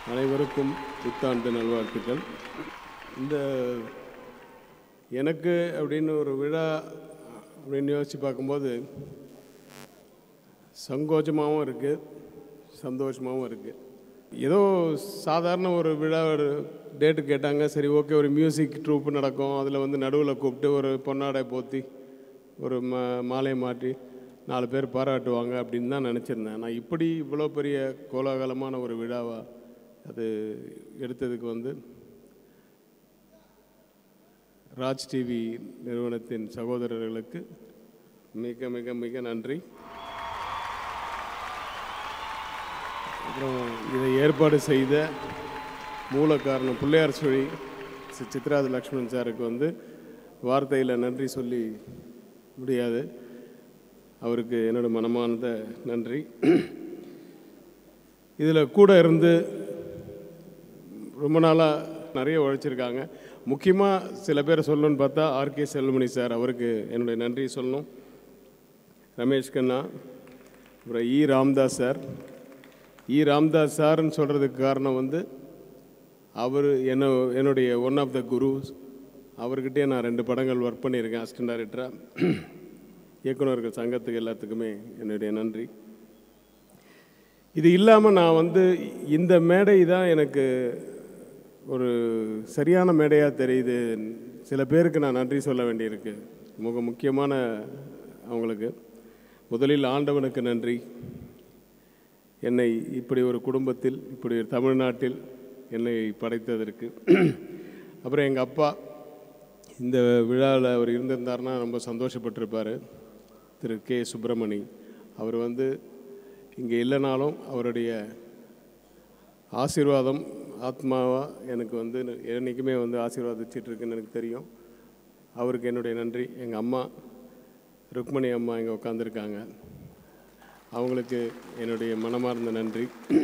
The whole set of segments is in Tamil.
அனைவருக்கும் புத்தாண்டு நல்வாழ்த்துக்கள். இந்த எனக்கு அப்படின்னு ஒரு விழா அப்படின்னு யோசித்து பார்க்கும்போது சங்கோச்சமாகவும் இருக்குது, சந்தோஷமாகவும் இருக்குது. ஏதோ சாதாரண ஒரு விழா ஒரு டேட்டு கேட்டாங்க, சரி ஓகே ஒரு மியூசிக் ட்ரூப்பு நடக்கும், அதில் வந்து நடுவில் கூப்பிட்டு ஒரு பொன்னாடை போற்றி ஒரு மாலையை மாற்றி 4 பேர் பாராட்டுவாங்க அப்படின்னு தான் நினச்சிருந்தேன். நான் இப்படி இவ்வளோ பெரிய கோலாகலமான ஒரு விழாவாக அது எடுத்ததுக்கு வந்து ராஜ் டிவி நிறுவனத்தின் சகோதரர்களுக்கு மிக மிக மிக நன்றி. அப்புறம் இதை ஏற்பாடு செய்த மூல காரணம் பிள்ளையார் சுழி சித்ராஜ் லக்ஷ்மணன் சாருக்கு வந்து வார்த்தையில் நன்றி சொல்லி முடியாது. அவருக்கு என்னோடய மனமார்ந்த நன்றி. இதில் கூட இருந்து ரொம்ப நாளாக நிறைய உழைச்சிருக்காங்க. முக்கியமாக சில பேர் சொல்லணும்னு பார்த்தா ஆர்கே செல்வமணி சார், அவருக்கு என்னுடைய நன்றி சொல்லணும். ரமேஷ் கண்ணா, அப்புறம் ராம்தாஸ் சார். ராம்தாஸ் சார்ன்னு சொல்கிறதுக்கு காரணம் வந்து அவர் என்னுடைய ஒன் ஆஃப் த குருஸ். அவர்கிட்டே நான் 2 படங்கள் ஒர்க் பண்ணியிருக்கேன் அசிஸ்டன்ட் டைரக்டராக. இயக்குநர்கள் சங்கத்துக்கு எல்லாத்துக்குமே என்னுடைய நன்றி. இது இல்லாமல் நான் வந்து இந்த மேடை தான் எனக்கு ஒரு சரியான மேடையாக தெரியுது. சில பேருக்கு நான் நன்றி சொல்ல வேண்டியிருக்கு, முக்கியமான அவங்களுக்கு. முதலில் ஆண்டவனுக்கு நன்றி, என்னை இப்படி ஒரு குடும்பத்தில், இப்படி ஒரு தமிழ்நாட்டில் என்னை படைத்ததற்கு. அப்புறம் எங்கள் அப்பா இந்த விழாவில் அவர் இருந்திருந்தார்னா ரொம்ப சந்தோஷப்பட்டிருப்பார், திரு கே சுப்பிரமணி. அவர் வந்து இங்கே இல்லைனாலும் அவருடைய ஆசீர்வாதம் ஆத்மாவாக எனக்கு வந்து என்றைக்குமே வந்து ஆசீர்வாதிச்சிட்ருக்குன்னு எனக்கு தெரியும். அவருக்கு என்னுடைய நன்றி. எங்கள் அம்மா ருக்மணி அம்மா இங்கே உட்காந்துருக்காங்க, அவங்களுக்கு என்னுடைய மனமார்ந்த நன்றி.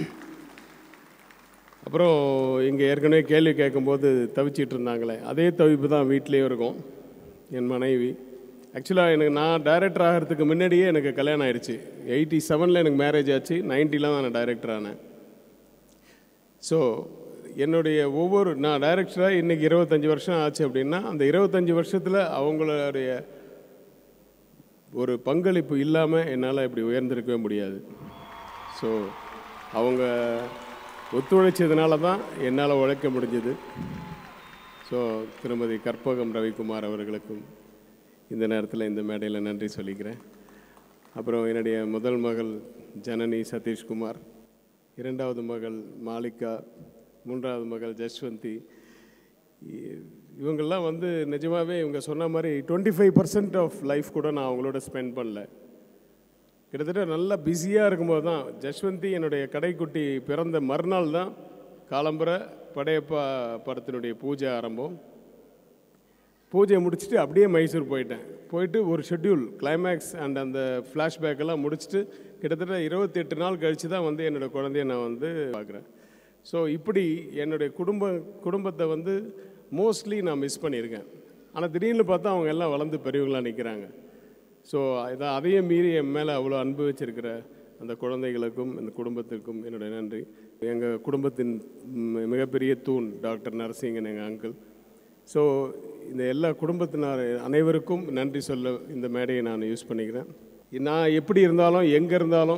அப்புறம் இங்கே ஏற்கனவே கேள்வி கேட்கும்போது தவிச்சிட்டு இருந்தாங்களே, அதே தவிப்பு தான் வீட்லேயும் இருக்கும். என் மனைவி ஆக்சுவலாக நான் டைரக்டர் ஆகிறதுக்கு முன்னாடியே எனக்கு கல்யாணம் ஆயிடுச்சு. 87 எனக்கு மேரேஜ் ஆச்சு, 90 நான் டைரக்டர் ஆனேன். ஸோ என்னுடைய நான் டைரக்டராக இன்றைக்கி 25 வருஷம் ஆச்சு அப்படின்னா, அந்த 25 வருஷத்தில் அவங்களுடைய ஒரு பங்களிப்பு இல்லாமல் என்னால் இப்படி உயர்ந்திருக்கவே முடியாது. ஸோ அவங்க ஒத்துழைச்சதுனால தான் என்னால் உழைக்க முடிஞ்சது. ஸோ திருமதி கற்பகம் ரவிக்குமார் அவர்களுக்கும் இந்த நேரத்தில் இந்த மேடையில் நன்றி சொல்லிக்கிறேன். அப்புறம் என்னுடைய முதல் மகள் ஜனனி சதீஷ்குமார், 2வது மகள் மாலிகா, 3வது மகள் ஜஸ்வந்தி. இவங்கெல்லாம் வந்து நிஜமாகவே இவங்க சொன்ன மாதிரி 25% ஆஃப் லைஃப் கூட நான் அவங்களோட ஸ்பெண்ட் பண்ணல. கிட்டத்தட்ட நல்லா பிஸியாக இருக்கும்போது தான் ஜஸ்வந்தி என்னுடைய கடைக்குட்டி பிறந்த மறுநாள் தான் காலம்பரை படையப்பா படத்தினுடைய பூஜை ஆரம்பம். பூஜையை முடிச்சுட்டு அப்படியே மைசூர் போயிட்டு ஒரு ஷெட்யூல் கிளைமேக்ஸ் அண்ட் அந்த ஃப்ளாஷ்பேக்கெல்லாம் முடிச்சுட்டு கிட்டத்தட்ட 28 நாள் கழித்து தான் வந்து என்னோடய குழந்தைய நான் வந்து பார்க்குறேன். ஸோ இப்படி என்னுடைய குடும்பத்தை வந்து மோஸ்ட்லி நான் மிஸ் பண்ணியிருக்கேன். ஆனால் திடீர்னு பார்த்தா அவங்க எல்லாம் வளர்ந்து பெரியவங்களாக நிற்கிறாங்க. ஸோ அதையும் மீறி என் மேலே அவ்வளோ அன்பு வச்சிருக்கிற அந்த குழந்தைகளுக்கும் அந்த குடும்பத்திற்கும் என்னுடைய நன்றி. எங்கள் குடும்பத்தின் மிகப்பெரிய தூண் டாக்டர் நரசிங்கன், எங்கள் அங்கிள். ஸோ இந்த எல்லா குடும்பத்தினர் அனைவருக்கும் நன்றி சொல்ல இந்த மேடையை நான் யூஸ் பண்ணிக்கிறேன். நான் எப்படி இருந்தாலும் எங்கே இருந்தாலும்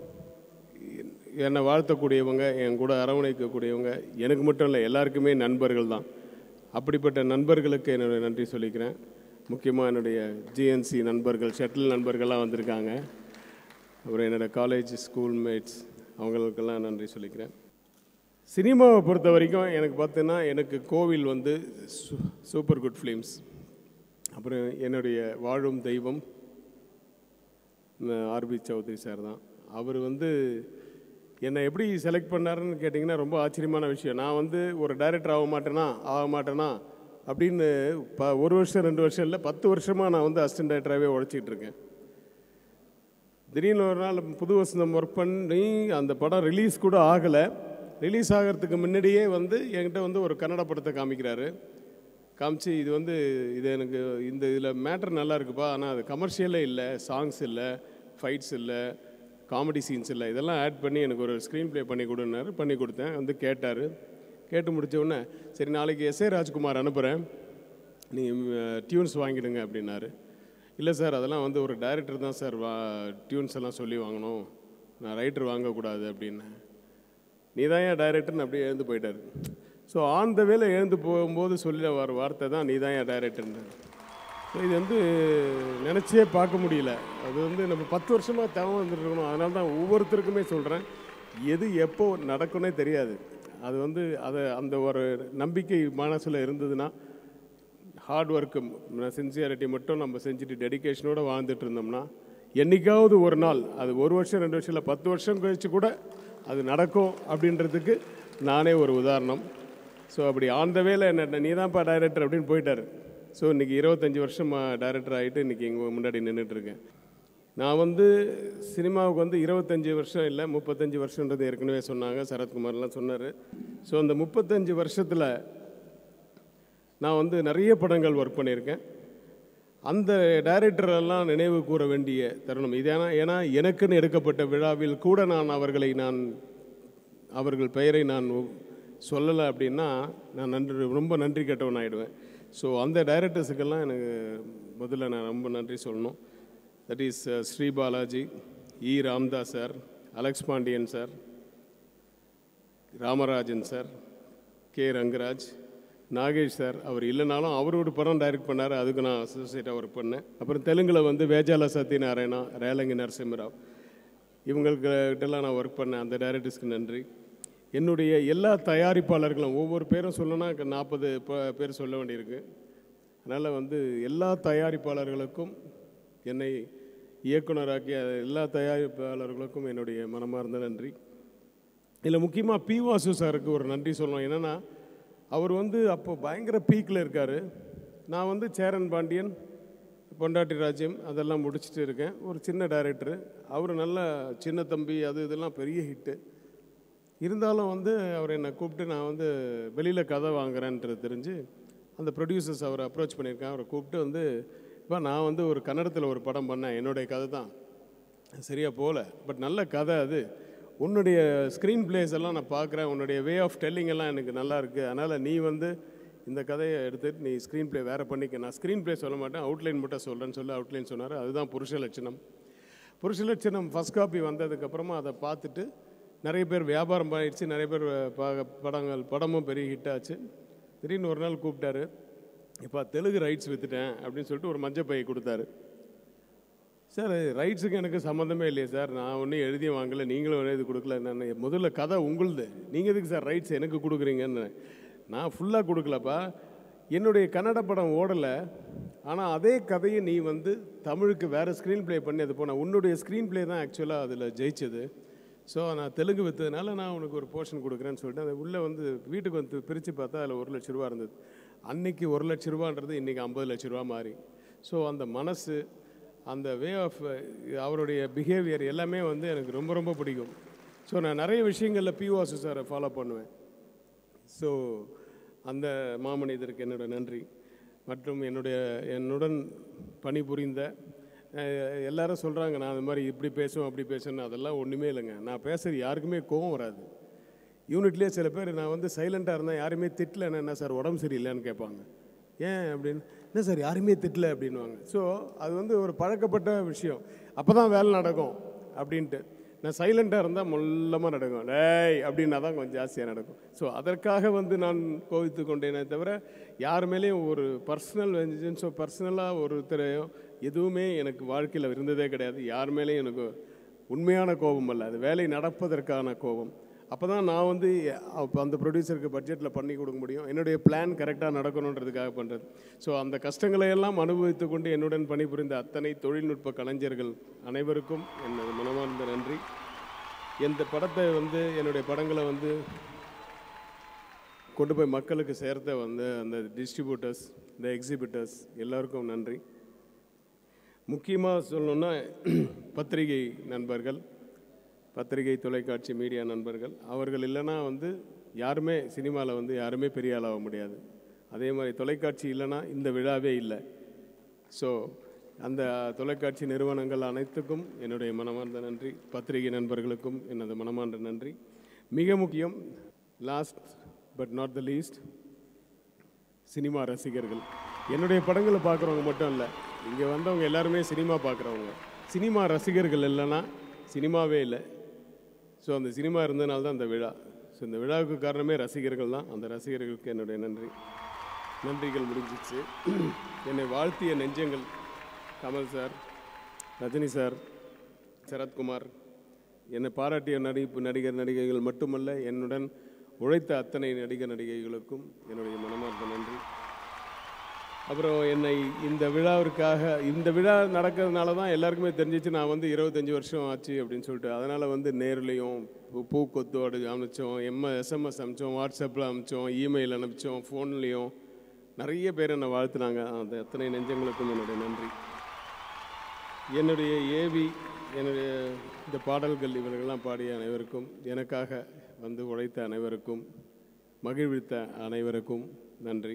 என்னை வாழ்த்தக்கூடியவங்க, என் கூட அரவணைக்கக்கூடியவங்க எனக்கு மட்டும் இல்லை, எல்லாருக்குமே நண்பர்கள் தான். அப்படிப்பட்ட நண்பர்களுக்கு என்னுடைய நன்றி சொல்லிக்கிறேன். முக்கியமாக என்னுடைய ஜிஎன்சி நண்பர்கள், ஷட்டில் நண்பர்கள்லாம் வந்திருக்காங்க. அப்புறம் என்னோடய காலேஜ் ஸ்கூல் மேட்ஸ், அவங்களுக்கெல்லாம் நன்றி சொல்லிக்கிறேன். சினிமாவை பொறுத்த வரைக்கும் எனக்கு பார்த்தீங்கன்னா எனக்கு கோவில் வந்து சூப்பர் குட் ஃபிலிம்ஸ். அப்புறம் என்னுடைய வாழும் தெய்வம் ஆர்பி சௌத்ரி சார் தான். அவர் வந்து என்னை எப்படி செலக்ட் பண்ணாருன்னு கேட்டிங்கன்னா ரொம்ப ஆச்சரியமான விஷயம். நான் வந்து ஒரு டைரக்டர் ஆக மாட்டேனா அப்படின்னு 1 வருஷம் 2 வருஷம் இல்லை 10 வருஷமாக நான் வந்து அசிஸ்டன்ட் டைரக்டராகவே உழைச்சிக்கிட்டு இருக்கேன். திடீர்னு ஒரு நாள் புது வசந்தம் ஒர்க் பண்ணி அந்த படம் ரிலீஸ் கூட ஆகலை. ரிலீஸ் ஆகிறதுக்கு முன்னாடியே வந்து என்கிட்ட வந்து ஒரு கன்னட படத்தை காமிச்சு இது எனக்கு இதில் மேட்டர் நல்லா இருக்குப்பா, ஆனால் அது கமர்ஷியலே இல்லை, சாங்ஸ் இல்லை, ஃபைட்ஸ் இல்லை, காமெடி சீன்ஸ் இல்லை, இதெல்லாம் ஆட் பண்ணி எனக்கு ஒரு ஸ்க்ரீன் ப்ளே பண்ணி கொடுன்னாரு. பண்ணி கொடுத்தேன். வந்து கேட்டார். கேட்டு முடித்த உடனே சரி நாளைக்கு எஸ்ஏ ராஜ்குமார் அனுப்புகிறேன், நீங்கள் டியூன்ஸ் வாங்கிடுங்க அப்படின்னாரு. இல்லை சார் அதெல்லாம் வந்து ஒரு டைரக்டர் தான் சார் டியூன்ஸ் எல்லாம் சொல்லி வாங்கணும், நான் ரைட்டர் வாங்கக்கூடாது அப்படின்னேன். நீ தான் ஏன் டைரக்டர்னு அப்படியே எழுந்து போயிட்டார். ஸோ ஆன் த வேலை எழுந்து போகும்போது சொல்லி வர வார்த்தை தான் நீ தான் ஏன் டைரக்டர்னு. ஸோ இது வந்து நினச்சே பார்க்க முடியல. அது வந்து நம்ம 10 வருஷமாக தேவை வந்துருக்கணும். அதனால தான் ஒவ்வொருத்தருக்குமே சொல்கிறேன், எது எப்போ நடக்கும்னே தெரியாது. அது வந்து அந்த ஒரு நம்பிக்கை மனசில் இருந்ததுன்னா, ஹார்ட் ஒர்க்கு சின்சியாரிட்டி மட்டும் நம்ம செஞ்சுட்டு டெடிக்கேஷனோடு வாழ்ந்துட்டு இருந்தோம்னா, என்றைக்காவது ஒரு நாள் அது 1 வருஷம் 2 வருஷம் இல்லை 10 வருஷம் கழித்து கூட அது நடக்கும் அப்படின்றதுக்கு நானே ஒரு உதாரணம். ஸோ அப்படி ஆன் த வேல என்ன நீ தான்ப்பா டைரக்டர் அப்படின்னு போயிட்டார். ஸோ இன்றைக்கி 25 வருஷமாக டைரக்டர் ஆகிட்டு இன்றைக்கி எங்கள் முன்னாடி நின்றுட்டுருக்கேன். நான் வந்து சினிமாவுக்கு வந்து 25 வருஷம் இல்லை 35 வருஷன்றது ஏற்கனவே சொன்னாங்க, சரத்குமார்லாம் சொன்னார். ஸோ அந்த 35 வருஷத்தில் நான் வந்து நிறைய படங்கள் ஒர்க் பண்ணியிருக்கேன். அந்த டைரக்டரெல்லாம் நினைவு கூற வேண்டிய தருணம் இது. ஏன்னா எனக்குன்னு எடுக்கப்பட்ட விழாவில் கூட நான் அவர்கள் பெயரை நான் சொல்லலை அப்படின்னா நான் ரொம்ப நன்றி கெட்டவன் ஆகிடுவேன். ஸோ அந்த டைரக்டர்ஸுக்கெல்லாம் எனக்கு முதல்ல நான் ரொம்ப நன்றி சொல்லணும். That is Sri Balaji, E Ramdas sir, Alex Pandian sir, Ramarajan sir, K Rangaraj, Nagesh sir. அவர் இல்லைனாலும் அவரோட படம் டைரக்ட் பண்ணார், அதுக்கு நான் அசோசியேட்டாக ஒர்க் பண்ணேன். அப்புறம் தெலுங்கில் வந்து வேஜால சத்யநாராயணா, ரேலங்கி நரசிம்மராவ், இவங்கள்கிட்டலாம் நான் ஒர்க் பண்ணேன். அந்த டைரக்டர்ஸ்க்கு நன்றி. என்னுடைய எல்லா தயாரிப்பாளர்களும் ஒவ்வொரு பேரும் சொல்லணும்னா 40 பேர் சொல்ல வேண்டியிருக்கு. அதனால் வந்து எல்லா தயாரிப்பாளர்களுக்கும், என்னை இயக்குனராக்கிய எல்லா தயாரிப்பாளர்களுக்கும் என்னுடைய மனமார்ந்த நன்றி. இதில் முக்கியமாக பி வாசு சாருக்கு ஒரு நன்றி சொல்லணும். என்னென்னா அவர் வந்து அப்போ பயங்கர பீக்கில் இருக்கார். நான் வந்து சேரன் பாண்டியன், பொண்டாட்டி ராஜ்யம் அதெல்லாம் முடிச்சுட்டு இருக்கேன். ஒரு சின்ன டைரக்டரு, அவர் நல்ல சின்ன தம்பி இதெல்லாம் பெரிய ஹிட்டு. இருந்தாலும் வந்து அவர் என்னை கூப்பிட்டு நான் வந்து வெளியில் கதை வாங்குறேன்றது தெரிஞ்சு அந்த ப்ரொடியூசர்ஸ் அவரை அப்ரோச் பண்ணியிருக்கேன். அவரை கூப்பிட்டு வந்து இப்போ நான் வந்து ஒரு கன்னடத்தில் ஒரு படம் பண்ணேன், என்னுடைய கதை தான், சரியாக போகல, பட் நல்ல கதை அது, உன்னுடைய ஸ்க்ரீன் பிளேஸ் எல்லாம் நான் பார்க்குறேன், உன்னுடைய வே ஆஃப் டெல்லிங் எல்லாம் எனக்கு நல்லா இருக்குது, அதனால் நீ வந்து இந்த கதையை எடுத்துகிட்டு நீ ஸ்க்ரீன் பிளே வேறு பண்ணிக்க, நான் ஸ்க்ரீன் பிளே சொல்ல மாட்டேன் அவுட்லைன் மட்டும் சொல்கிறேன்னு சொல்லி அவுட்லைன் சொன்னார். அதுதான் புருஷலட்சணம். புருஷலட்சணம் ஃபஸ்ட் காப்பி வந்ததுக்கப்புறமா அதை பார்த்துட்டு நிறைய பேர் வியாபாரம் ஆயிடுச்சு, நிறைய பேர் படமும் பெரிய ஹிட் ஆச்சு. திடீர்னு ஒரு நாள் கூப்பிட்டாரு, இப்போ தெலுங்கு ரைட்ஸ் விற்றுட்டேன் அப்படின்னு சொல்லிட்டு ஒரு மஞ்சள் பையை கொடுத்தாரு. சார் ரைட்ஸுக்கு எனக்கு சம்மந்தமே இல்லையே சார், நான் ஒன்றும் எழுதியும் வாங்கலை, நீங்களும் இது கொடுக்கல, நான் முதல்ல கதை உங்களுது, நீங்கள் எதுக்கு சார் ரைட்ஸ் எனக்கு கொடுக்குறீங்கன்னு. நான் ஃபுல்லாக கொடுக்கலப்பா, என்னுடைய கன்னட படம் ஓடலை, ஆனால் அதே கதையை நீ வந்து தமிழுக்கு வேறு ஸ்க்ரீன் ப்ளே பண்ணி அது போன உன்னுடைய ஸ்க்ரீன் ப்ளே தான் ஆக்சுவலாக அதில் ஜெயிச்சது. ஸோ நான் தெலுங்கு விற்றதுனால நான் உனக்கு ஒரு போர்ஷன் கொடுக்குறேன்னு சொல்லிட்டு அதை உள்ளே வந்து வீட்டுக்கு வந்து பிரித்து பார்த்தா அதில் 1 லட்ச ரூபா இருந்தது. அன்றைக்கி 1 லட்ச ரூபான்றது இன்றைக்கி 50 லட்ச ரூபா மாறி. ஸோ அந்த மனசு, அந்த வே ஆஃப் அவருடைய பிஹேவியர் எல்லாமே வந்து எனக்கு ரொம்ப ரொம்ப பிடிக்கும். ஸோ நான் நிறைய விஷயங்களில் பி வாசு சாரை ஃபாலோ பண்ணுவேன். ஸோ அந்த மாமனிதருக்கு என்னோட நன்றி. மற்றும் என்னுடன் பணிபுரிந்த எல்லாரும் சொல்கிறாங்க நான் அது மாதிரி இப்படி பேசுவேன் அப்படி பேசுவேன்னு, அதெல்லாம் ஒன்றுமே இல்லைங்க. நான் பேசுகிறது யாருக்குமே கோவம் வராது. யூனிட்லேயே சில பேர் நான் வந்து சைலண்ட்டாக இருந்தேன், யாருமே திட்டலைன்னா என்ன சார் உடம்பு சரியில்லைன்னு கேட்பாங்க. ஏன் அப்படின்னு, என்ன சார் யாருமே திட்டலை அப்படின்வாங்க. ஸோ அது வந்து ஒரு பழக்கப்பட்ட விஷயம், அப்போ தான் வேலை நடக்கும் அப்படின்ட்டு. நான் சைலண்ட்டாக இருந்தால் மொல்லமாக நடக்கும், டேய் அப்படின்னா தான் கொஞ்சம் ஜாஸ்தியாக நடக்கும். ஸோ அதற்காக வந்து நான் கோவித்து கொண்டேனே தவிர யார் மேலேயும் ஒரு பர்சனல் வெஞ்சன்ஸோ பர்சனலாக ஒருத்தரையோ எதுவுமே எனக்கு வாழ்க்கையில் இருந்ததே கிடையாது. யார் மேலேயும் எனக்கு உண்மையான கோபம் அல்ல, அது வேலை நடப்பதற்கான கோபம். அப்போ தான் நான் வந்து அந்த ப்ரொடியூசருக்கு பட்ஜெட்டில் பண்ணி கொடுக்க முடியும், என்னுடைய பிளான் கரெக்டாக நடக்கணுன்றதுக்காக பண்ணுறது. ஸோ அந்த கஷ்டங்களை எல்லாம் அனுபவித்து கொண்டு என்னுடன் பணிபுரிந்த அத்தனை தொழில்நுட்ப கலைஞர்கள் அனைவருக்கும் எனது மனமார்ந்த நன்றி. இந்த படத்தை வந்து என்னுடைய படங்களை வந்து கொண்டு போய் மக்களுக்கு சேர்த்த வந்து அந்த டிஸ்ட்ரிபியூட்டர்ஸ், இந்த எக்ஸிபிட்டர்ஸ் எல்லாருக்கும் நன்றி. முக்கியமாக சொல்லணுன்னா பத்திரிகை நண்பர்கள், பத்திரிகை தொலைக்காட்சி மீடியா நண்பர்கள், அவர்கள் இல்லைன்னா வந்து யாருமே சினிமாவில் வந்து யாருமே பெரிய ஆளாக முடியாது. அதே மாதிரி தொலைக்காட்சி இல்லைன்னா இந்த விழாவே இல்லை. ஸோ அந்த தொலைக்காட்சி நிறுவனங்கள் அனைத்துக்கும் என்னுடைய மனமார்ந்த நன்றி. பத்திரிகை நண்பர்களுக்கும் எனது மனமார்ந்த நன்றி. மிக முக்கியம், last but not the least, cinema ரசிகர்கள். என்னுடைய படங்களை பார்க்குறவங்க மட்டும் இல்லை, இங்கே வந்தவங்க எல்லாருமே சினிமா பார்க்குறவங்க. சினிமா ரசிகர்கள் இல்லைன்னா சினிமாவே இல்லை. ஸோ அந்த சினிமா இருந்ததுனால தான் அந்த விழா. ஸோ இந்த விழாவுக்கு காரணமே ரசிகர்கள் தான். அந்த ரசிகர்களுக்கு என்னுடைய நன்றிகள் முடிஞ்சிச்சு. என்னை வாழ்த்திய நெஞ்சங்கள் கமல் சார், ரஜினி சார், சரத்குமார், என்னை பாராட்டிய நடிகர் நடிகைகள் மட்டுமல்ல, என்னுடன் உழைத்த அத்தனை நடிகர் நடிகைகளுக்கும் என்னுடைய மனமார்ந்த நன்றி. அப்புறம் என்னை இந்த விழா நடக்கிறதுனால தான் எல்லாருக்குமே தெரிஞ்சிச்சு நான் 25 வருஷம் ஆச்சு அப்படின்னு சொல்லிட்டு. அதனால் நேர்லேயும் பூக்கொத்தோடு அனுப்பிச்சோம், SMS அனுப்பிச்சோம், வாட்ஸ்அப்பில் அனுப்பிச்சோம், இமெயில் அனுப்பிச்சோம், ஃபோன்லேயும் நிறைய பேர் என்னை வாழ்த்துனாங்க. அந்த அத்தனை நெஞ்சங்களுக்கும் என்னுடைய நன்றி. என்னுடைய என்னுடைய இந்த பாடல்கள் இவர்களெல்லாம் பாடிய அனைவருக்கும், எனக்காக உழைத்த அனைவருக்கும், மகிழ்வித்த அனைவருக்கும் நன்றி.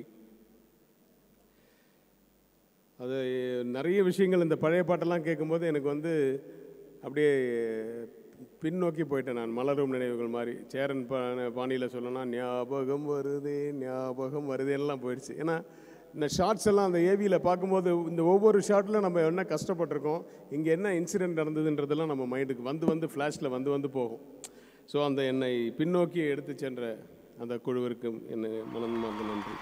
அது நிறைய விஷயங்கள் இந்த பழைய பாட்டெல்லாம் கேட்கும்போது எனக்கு அப்படியே பின்னோக்கி போயிட்டேன் நான். மலரும் நினைவுகள் மாதிரி சேரன் பாணியில் சொல்லணும்னா ஞாபகம் வருதேன்னெலாம் போயிடுச்சு. ஏன்னா இந்த ஷார்ட்ஸ் எல்லாம் அந்த ஏவியில் பார்க்கும்போது இந்த ஒவ்வொரு ஷார்ட்டில் நம்ம என்ன கஷ்டப்பட்டிருக்கோம், இங்கே என்ன இன்சிடெண்ட் நடந்ததுன்றதெல்லாம் நம்ம மைண்டுக்கு ஃப்ளாஷில் போகும். ஸோ அந்த என்னை பின்னோக்கி எடுத்து சென்ற அந்த குழுவிற்கும் என்னை மனமார்ந்த நன்றி.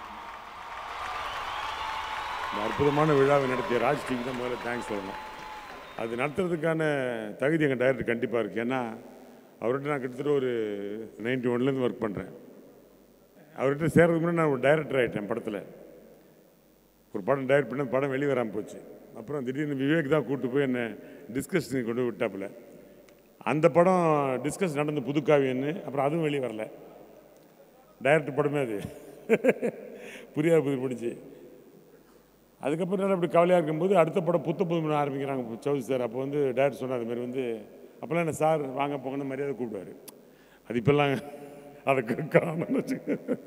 இந்த அற்புதமான விழாவை நடத்திய ராஜ் டிவிக்கு தான் முதல்ல தேங்க்ஸ் சொல்லணும். அது நடத்துறதுக்கான தகுதி எங்கள் டைரக்டர் கண்டிப்பாக இருக்குது. ஏன்னா அவர்கிட்ட நான் கிட்டத்தட்ட ஒரு 91லேருந்து ஒர்க் பண்ணுறேன். அவர்கிட்ட சேர்றதுக்கு முன்னாடி நான் ஒரு டைரக்டர் ஆகிட்டேன். படத்தில் ஒரு படம் டைரக்ட் பண்ண படம் வெளியே வராமல் போச்சு. அப்புறம் திடீர்னு விவேக் தான் கூப்பிட்டு போய் என்னை டிஸ்கஷனுக்கு கொண்டு விட்டாப்புல. அந்த படம் டிஸ்கஸ் நடந்த புதுக்காவியன்னு, அப்புறம் அதுவும் வெளியே வரல. டைரக்டர் படமே அது புது பிடிச்சி. அதுக்கப்புறம் அப்படி கவலையாக இருக்கும்போது அடுத்த படம் புதுமணம் ஆரம்பிக்கிறாங்க சௌத்ரி சார். அப்போ டைரக்டர் சொன்னார், அது மாதிரி அப்போல்லாம் என்ன சார் வாங்க போங்கன்னு மரியாதை கூப்பிடுவார். அது இப்போல்லாம் அதுக்கு காரணம்னு வச்சுக்க.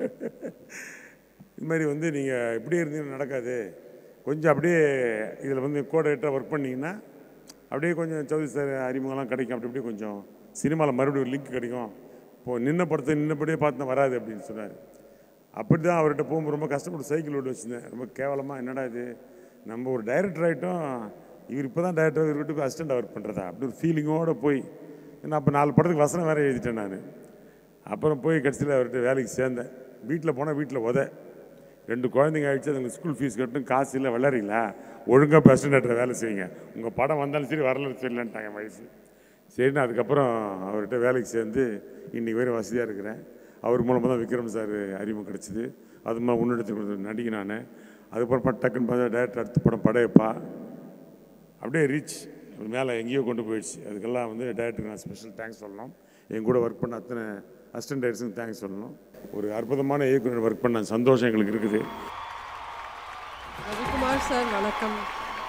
இது மாதிரி நீங்கள் இப்படியே இருந்தீங்கன்னா நடக்காது, கொஞ்சம் அப்படியே இதில் கோஆர்டினேட்டராக ஒர்க் பண்ணிங்கன்னா அப்படியே கொஞ்சம் சௌத்ரி சார் அறிமுகம்லாம் கிடைக்கும். அப்படி இப்படி கொஞ்சம் சினிமாவில் மறுபடியும் ஒரு லிங்க் கிடைக்கும். இப்போது நின்னபடியே பார்த்து வராது அப்படின்னு சொன்னார். அப்படி தான் அவர்கிட்ட போகும்போது ரொம்ப கஷ்டப்பட்டு சைக்கிள் ஓட்டு வச்சுருந்தேன். ரொம்ப கேவலமாக, என்னடா இது நம்ம ஒரு டைரக்டர் ஆகிட்டோம், இவர் இப்போ தான் டைரக்டர், இவர் வீட்டுக்கு அசிஸ்டண்ட் ஒர்க் பண்ணுறதா அப்படி ஒரு ஃபீலிங்கோடு போய், ஏன்னா அப்போ 4 படத்துக்கு வசனம் வேறு எழுதிட்டேன் நான். அப்புறம் போய் கடைசியில் அவர்கிட்ட வேலைக்கு சேர்ந்தேன். வீட்டில் போனால் வீட்டில் 2 குழந்தைங்க ஆகிடுச்சு, அதுங்களுக்கு ஸ்கூல் ஃபீஸ் கட்டணும், காசு இல்லை, விளையாடுறீங்களா, ஒழுங்காக இப்போ அசிஸ்டண்ட் டைரக்டர் வேலை செய்யுங்க, உங்கள் படம் வந்தாலும் சரி வரலன்னு சரியில்லைன்ட்டாங்க வயசு. சரின்னு அதுக்கப்புறம் அவர்கிட்ட வேலைக்கு சேர்ந்து இன்றைக்கி வேறு வசதியாக இருக்கிறேன். அவர் மூலமாக தான் விக்ரம் சார் அறிமுகம் கிடச்சிது. அது மாதிரி முன்னெடுத்து நடிகை நான். அதுக்கப்புறம் டக்குன்னு பார்த்தா டைரக்டர் அடுத்த படம் படையப்பா அப்படியே ரீச் மேலே எங்கேயோ கொண்டு போயிடுச்சு. அதுக்கெல்லாம் டைரக்டருக்கு நான் ஸ்பெஷல் தேங்க்ஸ் சொல்லணும். என் கூட ஒர்க் பண்ண அத்தனை அசிஸ்டன்ட் டைரக்டர்ஸுக்கு தேங்க்ஸ் சொல்லணும். ஒரு அற்புதமான இயக்குனர் ஒர்க் பண்ண சந்தோஷம் எங்களுக்கு இருக்குது. ரவிக்குமார் சார் வணக்கம்.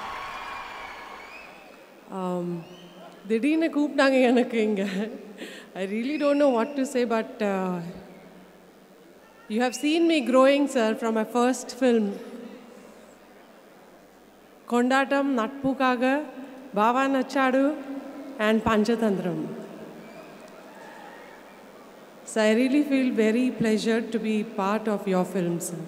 திடீர்னு கூப்பிட்டாங்க எனக்கு இங்கே. I really don't know what to say, but you have seen me growing, sir, from my first film, Kondatam, Natpukaga, Bava Nachadu, and Panchatandram. So I really feel very pleasured to be part of your film, sir.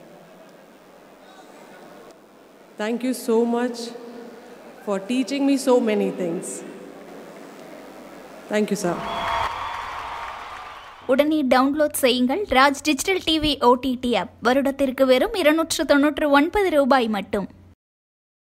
Thank you so much for teaching me so many things. Thank you, sir. உடனே டவுன்லோட் செய்யுங்கள் Raj digital TV OTT app. வருடத்திற்கு வெறும் 299 ரூபாய் மட்டும்.